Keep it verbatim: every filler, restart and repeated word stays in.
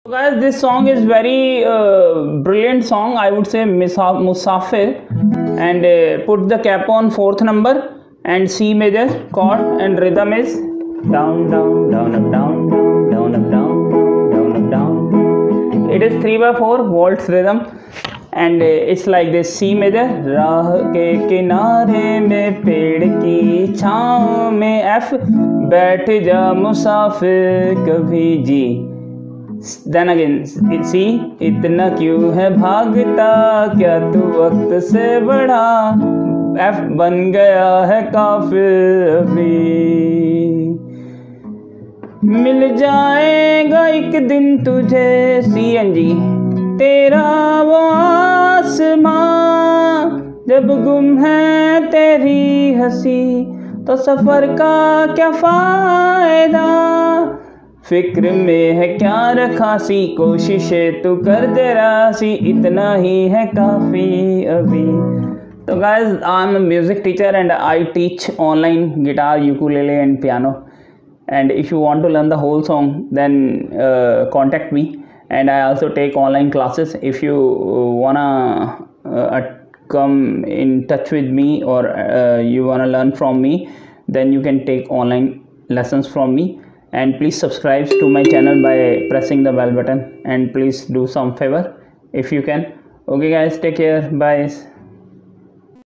So guys, this song is very uh, brilliant song. I would say Misa- Musafir, and uh, put the cap on fourth number and C major chord, and rhythm is down down down up down down down up down down up down. It is three by four waltz rhythm, and uh, it's like this: C major, राह के किनारे में पेड़ की छाँव में F, बैठ जा मुसाफिर कभी जी. Then again C, इतना क्यों है भागता क्या तू वक्त से बढ़ा, F बन गया है काफिर अभी. मिल जाएगा एक दिन तुझे C N G, तेरा वो आसमां, जब गुम है तेरी हंसी तो सफर का क्या फायदा. फिक्र में है क्या रखा सी, कोशिशें तू कर दे रासी, इतना ही है काफ़ी अभी. तो guys, I'm a music teacher and I teach online guitar, ukulele and piano. And if you want to learn the whole song, then uh, contact me. And I also take online classes. If you wanna uh, come in touch with me, or uh, you wanna learn from me, then you can take online lessons from me. And please subscribe to my channel by pressing the bell button, and please do some favor if you can. Okay guys, take care, bye.